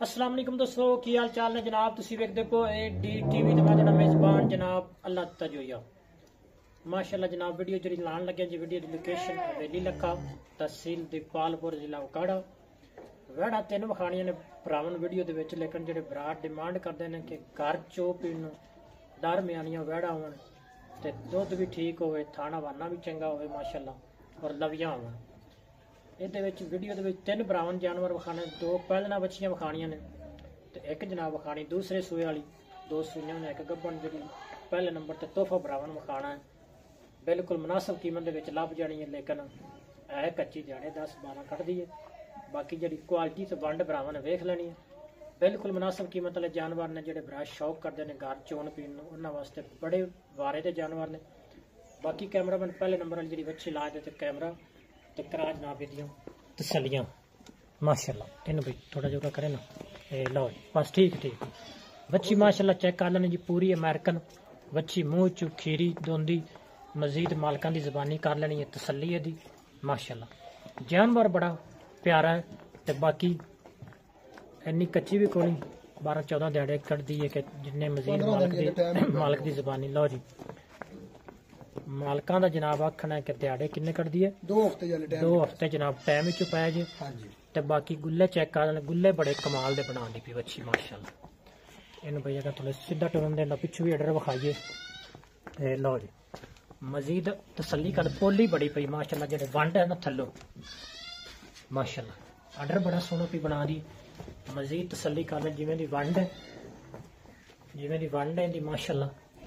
अस्सलाम वालेकुम दोस्तों, की हाल चाल ने जनाब। तुसी वेखदे पो डी टीवी ते मैं तुहाडा मेजबान जनाब अल्लाह तजोया। माशाअल्लाह जनाब, वीडियो जी लान लगे जी। वीडियो की लोकेशन हवेली लखा, तहसील दीपालपुर, जिला उकाड़ा। वैड़ा तीन वखाणियां ने भरावन वीडियो दे विच, लेकिन जेडे भरा डिमांड करते हैं कि घर चो पीण डर म्यानियां वैड़ा होवन ते दुध भी ठीक होवे, थाना वाना भी चंगा होवे माशाअल्लाह, और लवियां होवन। ਇਹਦੇ ਵਿੱਚ ਵੀਡੀਓ ਦੇ ਵਿੱਚ ਤਿੰਨ ਭਰਾਵਾਂ ਜਾਨਵਰ ਵਿਖਾਣੇ, ਦੋ ਪਹਿਲਾਂ ਬੱਚੀਆਂ ਵਿਖਾਣੀਆਂ ਨੇ ਤੇ ਇੱਕ ਜਨਾਬ ਵਿਖਾਣੀ ਦੂਸਰੇ ਸੂਏ ਵਾਲੀ, ਦੋ ਸੂਈਆਂ ਨੇ ਇੱਕ ਗੱਭਣ ਜਿਹੜੀ ਪਹਿਲੇ ਨੰਬਰ ਤੇ ਤੋਹਫਾ ਭਰਾਵਾਂ ਨੂੰ ਵਿਖਾਣਾ ਹੈ। ਬਿਲਕੁਲ ਮੁਨਾਸਬ ਕੀਮਤ ਦੇ ਵਿੱਚ ਲੱਭ ਜਾਣੀ ਹੈ, ਲੇਕਿਨ ਇਹ ਕੱਚੀ ਦਿਹਾੜੇ 10-12 ਕੱਢਦੀ ਹੈ। ਬਾਕੀ ਜਿਹੜੀ ਕੁਆਲਿਟੀ ਤੇ ਵੰਡ ਭਰਾਵਾਂ ਨੇ ਵੇਖ ਲੈਣੀ ਹੈ। ਬਿਲਕੁਲ ਮੁਨਾਸਬ ਕੀਮਤ ਵਾਲੇ ਜਾਨਵਰ ਨੇ, ਜਿਹੜੇ ਭਰਾ ਸ਼ੌਕ ਕਰਦੇ ਨੇ ਘਰ ਚੋਣ ਪੀਣ ਨੂੰ, ਉਹਨਾਂ ਵਾਸਤੇ ਬੜੇ ਵਾਰੇ ਦੇ ਜਾਨਵਰ ਨੇ। ਬਾਕੀ ਕੈਮਰਾਮੈਨ ਪਹਿਲੇ ਨੰਬਰ ਵਾਲੀ ਜਿਹੜੀ ਵੱਛੀ ਲਾ ਦੇ ਤੇ ਕੈਮਰਾ ਤੇ ਕਰਾ जनाब ਇਹਦੀਆਂ ਤਸੱਲੀਆਂ माशाअल्लाह। ਇਹਨੂੰ ਵੀ ਥੋੜਾ ਜਿਹਾ ਕਰੇ ਨਾ, ਇਹ ਲਓ ਬਸ ठीक ਵੱਛੀ माशाअल्लाह ਚੈੱਕ ਕਰ ਲੈਣੀ ਜੀ। ਪੂਰੀ ਅਮਰੀਕਨ ਵੱਛੀ, ਮੂੰਹ ਚ ਖੀਰੀ ਦੋਂਦੀ, ਮਜ਼ੀਦ ਮਾਲਕਾਂ ਦੀ ਜ਼ਬਾਨੀ ਕਰ ਲੈਣੀ ਹੈ ਤਸੱਲੀ ਇਹਦੀ माशाअल्लाह। ਜਾਨਵਰ ਬੜਾ ਪਿਆਰਾ ਹੈ ਤੇ ਬਾਕੀ ਇੰਨੀ ਕੱਚੀ ਵੀ ਕੋਈ 12-14 ਦਿਹਾੜੇ ਕੱਢਦੀ ਹੈ ਕਿ ਜਿੰਨੇ ਮਜ਼ੀਦ ਮਾਲਕ ਦੀ ਜ਼ਬਾਨੀ। ਲਓ ਜੀ, ਮਾਲਕਾਂ ਦਾ ਜਨਾਬ ਆਖਣਾ ਹੈ ਕਿ ਦਿਹਾੜੇ ਕਿੰਨੇ ਕੱਢਦੀ ਹੈ? 2 ਹਫ਼ਤੇ ਜਨਾਬ ਟਾਈਮ ਵਿੱਚ ਪਾਇਆ ਜੇ। ਤੇ ਬਾਕੀ ਗੁੱਲੇ ਚੈੱਕ ਕਰ ਲੈਣ, ਗੁੱਲੇ ਬੜੇ ਕਮਾਲ ਦੇ ਬਣਾਉਣ ਦੀ ਪਈ ਵੱਛੀ ਮਾਸ਼ਾਅੱਲਾ। ਇਹਨੂੰ ਭਈ ਅਗਰ ਥੋੜਾ ਸਿੱਧਾ ਟੁਰਨ ਦੇ, ਪਿੱਛੋਂ ਵੀ ਆਰਡਰ ਵਿਖਾਈਏ ਤੇ ਲਓ ਜੀ ਮਜ਼ੀਦ ਤਸੱਲੀ ਕਰ। ਪੋਲੀ ਬੜੀ ਪਈ ਮਾਸ਼ਾਅੱਲਾ, ਜਿਹੜੇ ਵੰਡ ਹੈ ਨਾ ਥੱਲੋਂ ਮਾਸ਼ਾਅੱਲਾ, ਆਰਡਰ ਬੜਾ ਸੋਹਣਾ ਪਈ ਬਣਾ ਦੀ। ਮਜ਼ੀਦ ਤਸੱਲੀ ਕਰ ਲੈ, ਜਿਵੇਂ ਦੀ ਵੰਡ ਹੈ, ਜਿਵੇਂ ਦੀ ਵੰਡ ਹੈ ਇਹਦੀ ਮਾਸ਼ਾਅੱਲਾ,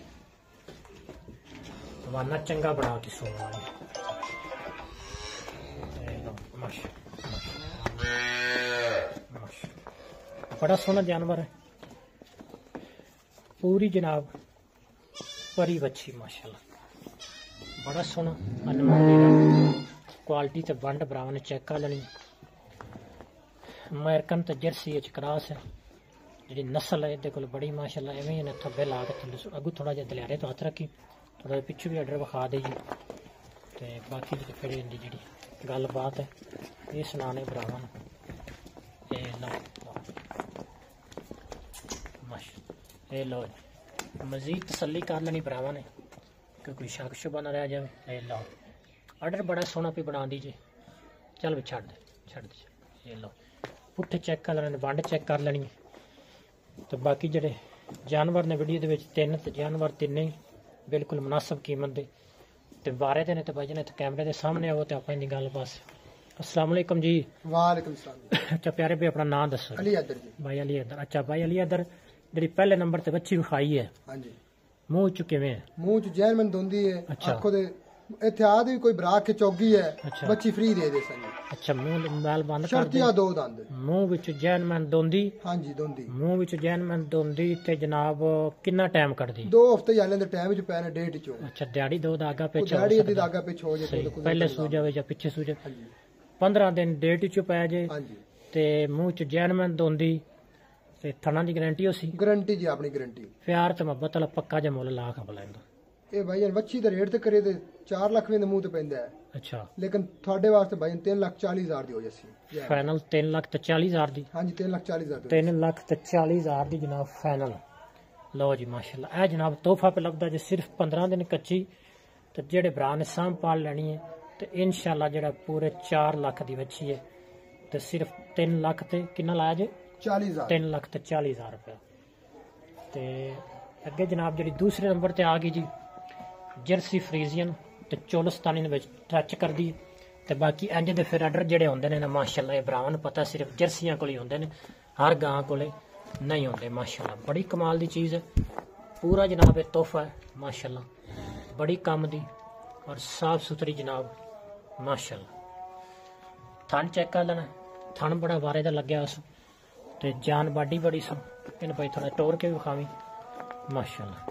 वाना चंगा बना के सोना बड़ा सोना जानवर है, पूरी जनाब परी बच्ची माशाल्लाह, बड़ा सोना क्वालिटी ते वंड बराबर ने चेक कर लेनी। अमेरिकन ते जर्सी क्रॉस है, जी नस्ल है ये बड़ी माशाल्लाह। एवं ही थब्बे ला के अगू थोड़ा जहा दलियारे तो हथ रखी, थोड़ा पिछू भी आर्डर विखा दे जी। तो बाकी फिर इनकी जी गलबात है ये सुनाने भरावां ये लो मजीद तसल्ली कर लेनी भरावां ने कि कोई शक शुबा ना रह जाए। ये लो आर्डर बड़ा सोहना भी बना दीजिए। चल भी छड़ दे ये लो पुट्ठे चेक कर लेने, वंड चेक कर लेनी। तो बाकी जेडे जानवर ने वीडियो दे विच तीन जानवर तिन्ने बिल्कुल मुनासिब कीमत दे ते वारे दे ने ते भाई ने कैमरे दे सामने आओ ते आपां दी गल बस। अस्सलाम वालेकुम जी। वालेकुम सलाम। अच्छा प्यारे भाई अपना नाम दसो। अली अदर जी। भाई अली अदर। अच्छा भाई अली अदर जेडी पहले नंबर ते बच्ची विखाई है, हां जी, मुंह च किवें है? मुंह च जैनमन दोंदी है। अच्छा। आंखों दे इत्याद भी कोई बराक के चौगी है। अच्छा। बच्ची फ्री दे दे सन। अच्छा मुंह मैल बंद कर दे। शर्तिया दो दंद मुंह विच जैनमन दोंदी। हां जी दोंदी। मुंह विच जैनमन दोंदी ते जनाब कितना टाइम कटदी? 2 हफ्ते जाने दे टाइम विच पैने डेट चो। अच्छा दिहाड़ी दो दा आगा पिछे दिहाड़ी दी आगा पिछे हो जाए तो पहले सू जावे या पिछे सू जावे। हां जी 15 दिन डेट च पै जे। हां जी ते मुंह च जैनमन दोंदी ते थना दी गारंटी होसी? गारंटी जी अपनी गारंटी। प्यार ते मोहब्बत वाला पक्का जे मुल ला के बुलांदा। ए भाई बच्ची दा रेट ते करे ते 4 लाख वे मुंह ते पैंदा है। अच्छा लेकिन थोड़े वास्ते भाई 3,40,000 दी हो जासी। फाइनल 3,40,000 दी। हां जी 3,40,000 3,40,000 दी जनाब फाइनल। लो जी माशाल्लाह ए जनाब तोहफा पे लगदा जे सिर्फ 15 दिन कच्ची ते जेड़े भरा ने सांभ पाल लेनी है ते इंशाल्लाह जेड़ा पूरे 4 लाख दी बच्ची है ते सिर्फ 3 लाख ते कितना लाया जे? 40,000। 3,40,000 रुपया। ते अगे जनाब जेड़ी दूसरे नंबर ते आ गई जी जर्सी फ्रीजियन ते चोलस्तानी ने विच टच कर दी। ते बाकी इंज दे फिर आर्डर जेड़े होंदे ने ना माशाल्लाह, भरावां नूं पता सिर्फ जर्सियां कोल ही होंदे ने, हर गां कोले नहीं होंदे माशाल्लाह। बड़ी कमाल दी चीज़ है, पूरा जनाब एक तोहफा है माशाल्लाह, बड़ी कम दी और साफ सुथरी जनाब माशाल्लाह। थन चेक कर लेना, थन बड़ा वारे दा लग्या उस ते जान बाडी बड़ी सो। इन भाई थोड़ा टोर के विखावी माशाल्लाह,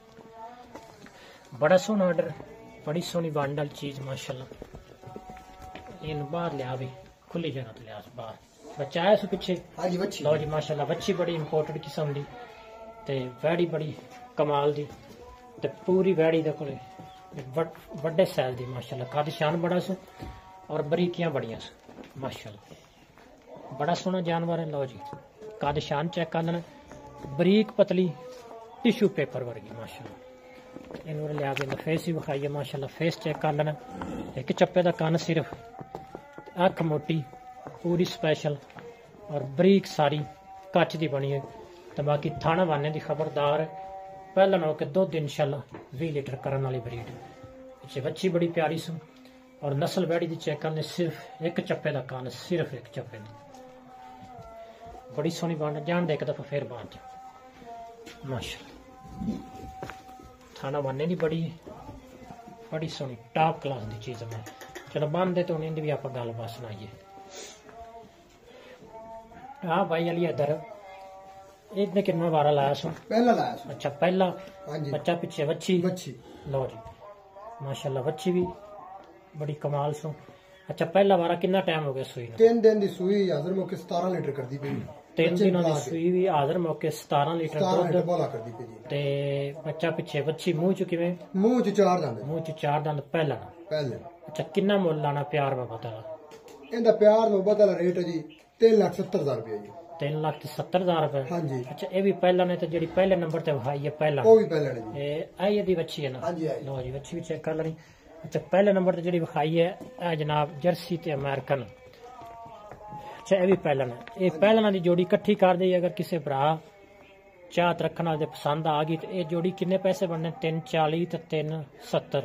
बड़ा सोहना ऑर्डर, बड़ी सोहनी वंड वाली चीज माशाल्लाह। इन बाहर लिया भी खुली जगह तो लिया बाहर बच्चा आया सो पिछे। हां जी बच्ची। लो जी माशाल्लाह बच्ची बड़ी इंपोर्टेड किस्म दी ते वैड़ी बड़ी कमाल दी ते पूरी वैड़ी दे कोले बड़े साइज दी माशाल्लाह, कद शान बड़ा सो और बरीकियां बड़ियां सो माशाल्लाह, बड़ा सोहना जानवर है। लो जी कद शान चेक कर लेना, बरीक पतली टिश्यू पेपर वर्गी माशाल्लाह। इन्होंने लिया के फेस ही विखाई है माशाल्लाह, फेस चेक कर लेना। एक चप्पे का कान सिर्फ, अख मोटी पूरी स्पेशल और बरीक सारी कच की बनी है। तो बाकी थाना वाने की खबरदार, पहला मैं के दुध इंशाल्लाह 20 लीटर करने वाली ब्रीड। पीछे बच्ची बड़ी प्यारी सू और नस्ल बैड़ी की चेक करने, सिर्फ एक चप्पे का कान, सिर्फ एक चप्पे की बड़ी सोहनी बांध। जान दे एक दफा फिर बांध माशाल्लाह। थाना वाने की बड़ी सोहनी टॉप क्लास की चीज है। चलो बांध दे तो इनकी भी आप गलबात सुनाइए। हाँ भाई अली इधर इसने कितना बारा लाया सो? पहला लाया सो। अच्छा पहला हां बच्चा, पीछे बच्ची। लो जी माशाल्लाह, बच्ची भी बड़ी कमाल सो। अच्छा पहला बारा कितना टाइम हो गया सूई नूं? 3 दिन की सूई, हाजिर मौके 17 लीटर कर दी पई। 3 दिनों की सूई भी, हाजिर मौके 17 लीटर दूध बोला कर दी पई जी। ते बच्चा पीछे बच्ची, मुंह च किवें? मुंह च 4 दंद। मुंह च 4 दंद पहला। अच्छा कितना मुल लाना प्यार बाबा दा? इंदा प्यार मोहब्बत वाला रेट है जी 3,70,000 रुपए जी। 3,70,000 रुपए। हाँ जी। अच्छा ये भी पहला ने, तो जी पहले नंबर ते भाई है पहला, वो भी पहला ने जी। आई यदी बच्ची है ना? हाँ जी। लो जी बच्ची भी चेक कर लेनी। अच्छा पहले नंबर ते जी विखाई है ए जनाब जर्सी ते अमेरिकन। अच्छा ये भी पहला ने, ये पहला दी जोड़ी इकट्ठी कर दी। अगर किसी भरा चाहत रखने वाले पसंद आ गई तो ये जोड़ी किन्ने पैसे बनने? 340 ते 370,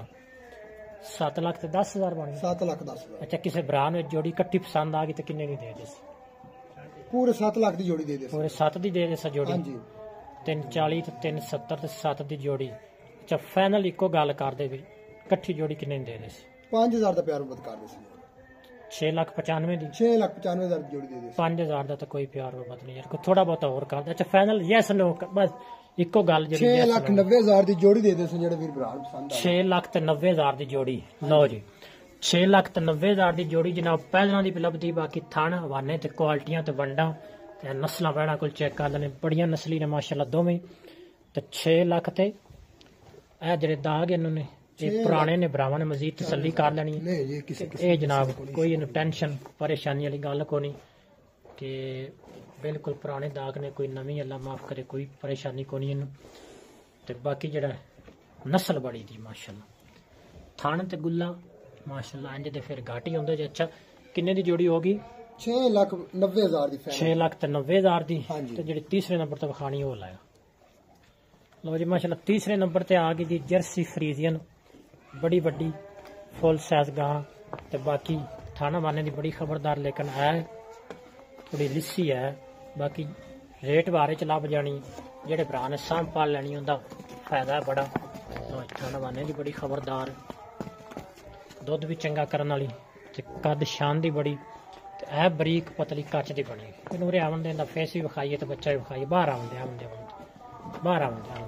7,10,000 बन गए। 7,10,000। अच्छा किसी भरा ने जोड़ी इकट्ठी पसंद आ गई तो किन्ने की दे दे? पूरे 7 लाख की जोड़ी दे दे। पूरे 7 दी दे दे सा जोड़ी। हाँ जी। 340 ते 370 ते 7 दी जोड़ी। अच्छा फाइनल इको गल कर दे भी इकट्ठी जोड़ी किन्ने दे दे? 5,000 का प्यार मुहब्बत कर दे। 6,95,000 दी। 6,95,000 की जोड़ी दे दे। 5,000 दा तो कोई प्यार मुहब्बत नहीं यार, थोड़ा बहुत और कर दे। अच्छा फाइनल यस नो बस इको गल जी। 6,90,000 की जोड़ी दे दे जेड़े वीर भरा पसंद आ। 6,90,000 की जोड़ी। लो जी 6,90,000 की जोड़ी जनाब पहला दी उपलब्धि। बाकी थान हवाने ते क्वालिटियां ते वंडा ते नस्लां बैड़ा कोल चेक कर लेने, बड़ियां नस्ली ने माशाल्लाह दोवें। ते 6 लाख ते ए जेड़े दाग इन्होंने ये पुराने ने भरावां ने मजीद तसल्ली कर लेनी है। ये जनाब कोई इन्हू टेंशन परेशानी वाली गल को नहीं कि बिल्कुल पुराने दाग ने, कोई नवी अल्लाह माफ करे कोई परेशानी को नहीं इन्हू। ते बाकी जेड़ा नस्ल बड़ी दी माशाल्लाह, थान ते गुल्ला माशाल्लाह इंज दे फिर घाटी होंदे जे। अच्छा किन्ने दी जोड़ी होगी? 6,90,000 दी। 6,90,000 दी। ते जेड़ी तीसरे नंबर ते विखानी हो लाया। लो जी माशाल्लाह तीसरे नंबर ते आ गई दी जर्सी फ्रीजियन, बड़ी बड़ी फुल साइज गां। ते बाकी थाना वाने दी बड़ी खबरदार, लेकिन है थोड़ी लिस्सी है। बाकी रेट बारे च लभ जानी, जेड़े भरा ने सांभ पाल लैनी उंदा फायदा है बड़ा। थाना वाने दी बड़ी खबरदार, दुध भी चंगा करने वाली ते कद शान दी बड़ी। ते ऐ बरीक पतली कच दी बनी। इनू रे आवन दे फेस भी विखाइए ते बच्चा भी विखाइए। बाहर आवन दे बाहर आवन दे।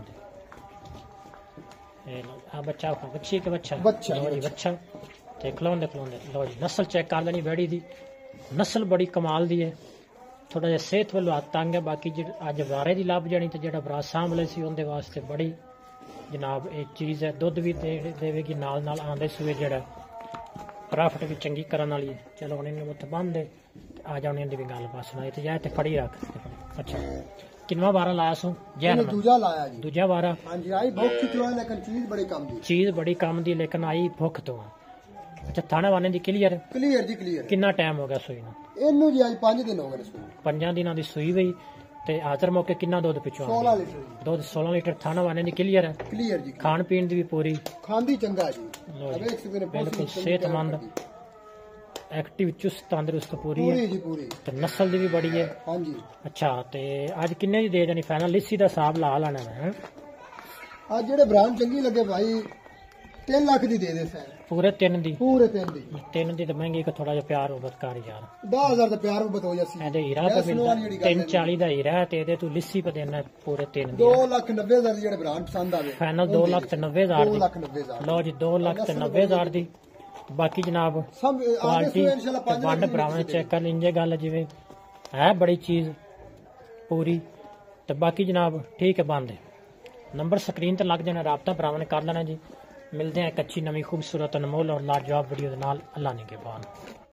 आ बच्चा बच्ची के बच्चा लो जी बच्चा ते खलोंदे लो जी नस्ल चेक कर लेनी बेड़ी दी। नस्ल बड़ी कमाल दी है। थोड़ा जिहा सेहत वालों हाथ तंग है। बाकी अज वारे दी लभ जानी ते जेड़ा भरा सांभले सी उनदे वास्ते बड़ी जनाब एक चीज है। दुध भी देवेगी नाल नाल आंदे सूए, जेड़ा प्रॉफिट भी चंगी करने वाली है। चलो हम इन्हें उत्थे बंद दे आ जाने दी भी गल बात सुनाई ते जाए ते फड़ी रख। अच्छा कितना बारा लाया सो? दूजा लाया जी। दूजा बारा। हां जी आई भुख तो है, लेकिन चीज बड़ी कम दी। चीज बड़ी कम दी लेकिन आई भुख तो। अच्छा थाने वाले दी क्लियर जी क्लियर। कितना टाइम हो गया सूई नूं? इनू जी आज 5 दिन हो गए सूई। 5 दिनों दी सूई गई ते हाजर मौके कितना दुध पिछो? 16 लीटर। दुध 16 लीटर थाना वाले दी क्लियर है जी। खान पीन दी भी पूरी खांदी चंगा जी। बिल्कुल सेहतमंद एक्टिव चुस्त तंदुरुस्त पूरी है जी पूरी। ते नस्ल दी भी बड़ी है। हां जी। अच्छा ते आज किन्ने दी दे देनी फाइनल? लिस्सी दा हिसाब ला लाना है। आज जेड़े ब्रांड चंगी लगे भाई 3 लाख दी दे दे सर। पूरे 3 दी? पूरे 3 दी। 3 दी तो महंगी को थोड़ा जिहा प्यार मुहब्बत कर यार। 10,000 दा प्यार मुहब्बत हो जासी। एदे हीरा पे मिलदा 340 दा हीरा ते एदे तू लिस्सी पे देना पूरे 3 दी। 2,90,000 दी जेड़े ब्रांड पसंद आवे फाइनल 2,90,000 दी। 2,90,000 लो जी 2,90,000 दी। बाकी जनाब क्वालिटी वंड भरावां चेक कर इंजे गल जिवें है बड़ी चीज पूरी। तो बाकी जनाब ठीक है बंद है। नंबर स्क्रीन ते लग जाना, राबता भरावां ने कर लेना जी। मिलते हैं एक अच्छी नवी खूबसूरत अनमोल और लाजवाब वीडियो के नाल। अल्लाह ने के बाद।